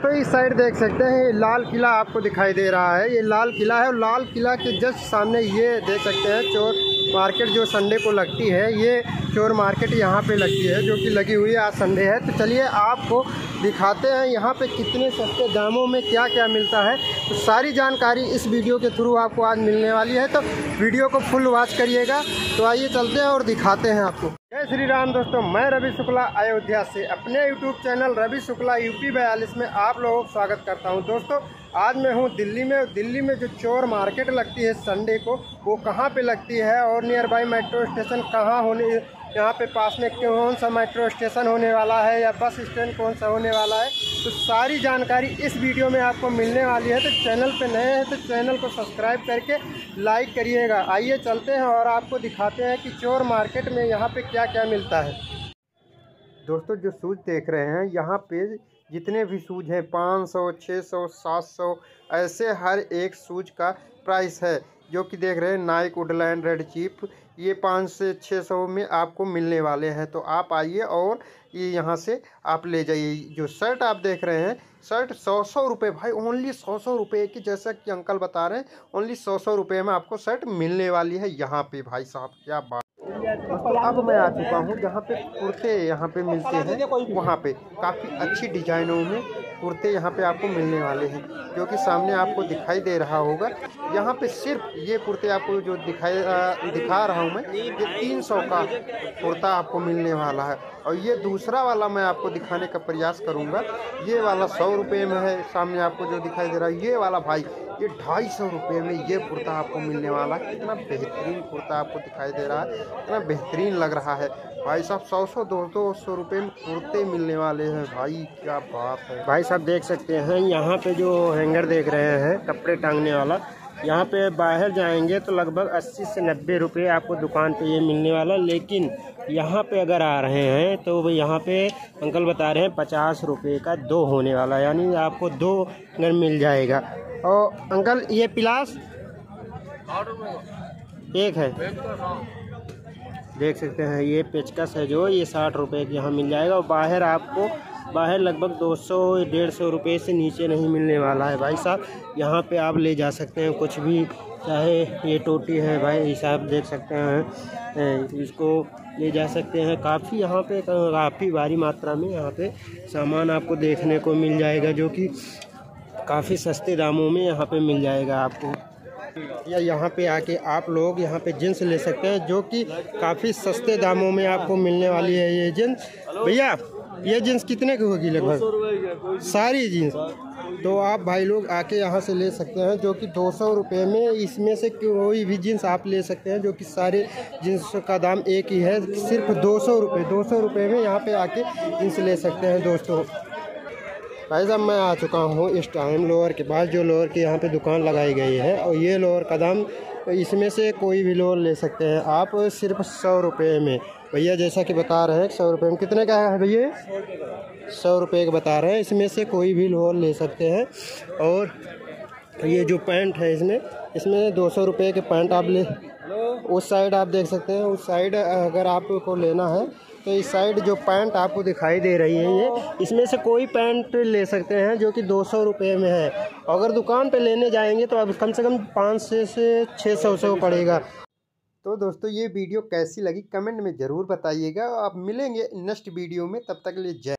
दोस्तों इस साइड देख सकते हैं ये लाल किला आपको दिखाई दे रहा है। ये लाल किला है और लाल किला के जस्ट सामने ये देख सकते हैं चोर मार्केट जो संडे को लगती है। ये चोर मार्केट यहाँ पे लगती है जो कि लगी हुई है, आज संडे है। तो चलिए आपको दिखाते हैं यहाँ पे कितने सस्ते दामों में क्या क्या मिलता है। तो सारी जानकारी इस वीडियो के थ्रू आपको आज मिलने वाली है, तो वीडियो को फुल वॉच करिएगा। तो आइए चलते हैं और दिखाते हैं आपको। जय श्री राम दोस्तों, मैं रवि शुक्ला अयोध्या से अपने YouTube channel Ravi Shukla UP 42 में आप लोगों का स्वागत करता हूं। दोस्तों आज मैं हूं दिल्ली में। दिल्ली में जो चोर मार्केट लगती है संडे को, वो कहां पे लगती है और नियर बाई मेट्रो स्टेशन कहां होने, यहाँ पे पास में कौन सा मेट्रो स्टेशन होने वाला है या बस स्टैंड कौन सा होने वाला है, तो सारी जानकारी इस वीडियो में आपको मिलने वाली है। तो चैनल पे नए हैं तो चैनल को सब्सक्राइब करके लाइक करिएगा। आइए चलते हैं और आपको दिखाते हैं कि चोर मार्केट में यहाँ पे क्या क्या मिलता है। दोस्तों जो शूज़ देख रहे हैं यहाँ पे जितने भी शूज़ हैं 500, 600, 700 ऐसे हर एक शूज़ का प्राइस है। जो कि देख रहे हैं नाइक, वुडलैंड, रेड चीफ, ये 500 से 600 में आपको मिलने वाले हैं। तो आप आइए और ये यहाँ से आप ले जाइए। जो शर्ट आप देख रहे हैं, शर्ट 100 रुपये भाई, ओनली 100 रुपये की, जैसा कि अंकल बता रहे हैं ओनली 100 रुपये में आपको शर्ट मिलने वाली है यहाँ पे। भाई साहब क्या बात। दोस्तों अब मैं आ चुका हूँ जहाँ पे कुर्ते यहाँ पे मिलते हैं, वहाँ पे काफ़ी अच्छी डिजाइनों में कुर्ते यहाँ पे आपको मिलने वाले हैं, जो कि सामने आपको दिखाई दे रहा होगा। यहाँ पे सिर्फ ये कुर्ते आपको जो दिखा रहा हूँ मैं, ये 300 का कुर्ता आपको मिलने वाला है। और ये दूसरा वाला मैं आपको दिखाने का प्रयास करूँगा, ये वाला 100 रुपये में है। सामने आपको जो दिखाई दे रहा है ये वाला भाई, ये 250 रुपये में ये कुर्ता आपको मिलने वाला है। कितना बेहतरीन कुर्ता आपको दिखाई दे रहा है, इतना बेहतरीन लग रहा है भाई साहब। 100, 200 रुपये में कुर्ते मिलने वाले हैं भाई, क्या बात है। भाई साहब देख सकते हैं यहाँ पे जो हैंगर देख रहे हैं कपड़े टांगने वाला, यहाँ पे बाहर जाएंगे तो लगभग 80 से 90 रुपये आपको दुकान पे ये मिलने वाला। लेकिन यहाँ पे अगर आ रहे हैं तो यहाँ पे अंकल बता रहे हैं 50 रुपये का 2 होने वाला, यानी आपको 2 अगर मिल जाएगा। और अंकल ये पिलास एक है, देख सकते हैं ये पेचकस है जो, ये 60 रुपये की यहाँ मिल जाएगा। और बाहर आपको लगभग 200-150 रुपये से नीचे नहीं मिलने वाला है भाई साहब। यहाँ पे आप ले जा सकते हैं कुछ भी, चाहे ये टोटी है भाई साहब देख सकते हैं, इसको ले जा सकते हैं। काफ़ी यहाँ पे काफ़ी भारी मात्रा में यहाँ पे सामान आपको देखने को मिल जाएगा, जो कि काफ़ी सस्ते दामों में यहाँ पे मिल जाएगा आपको। या यहाँ पे आके आप लोग यहाँ पे जींस ले सकते हैं, जो कि काफ़ी सस्ते दामों में आपको मिलने वाली है ये जींस। भैया ये जींस कितने की होगी? लगभग सारी जींस। तो आप भाई लोग आके यहाँ से ले सकते हैं, जो कि 200 रुपये में इसमें से कोई भी जींस आप ले सकते हैं, जो कि सारे जींस का दाम एक ही है, सिर्फ 200 रुपये। 200 रुपये में यहाँ पे आके जींस ले सकते हैं। दोस्तों भाई साहब मैं आ चुका हूँ इस टाइम लोअर के पास, जो लोअर की यहाँ पे दुकान लगाई गई है। और ये लोअर का दाम, इसमें से कोई भी लोअर ले सकते हैं आप सिर्फ 100 रुपये में। भैया जैसा कि बता रहे हैं 100 रुपये में, कितने का है भैया? 100 रुपये का बता रहे हैं। इसमें से कोई भी लोअर ले सकते हैं। और ये जो पैंट है इसमें 200 रुपये के पैंट आप ले, उस साइड आप देख सकते हैं। उस साइड अगर आपको लेना है तो इस साइड जो पैंट आपको दिखाई दे रही है ये, इसमें से कोई पैंट ले सकते हैं, जो कि 200 रुपये में है। अगर दुकान पे लेने जाएंगे तो अब कम से कम 500 से 600 पड़ेगा। तो दोस्तों ये वीडियो कैसी लगी कमेंट में ज़रूर बताइएगा। आप मिलेंगे नेक्स्ट वीडियो में, तब तक के लिए जय।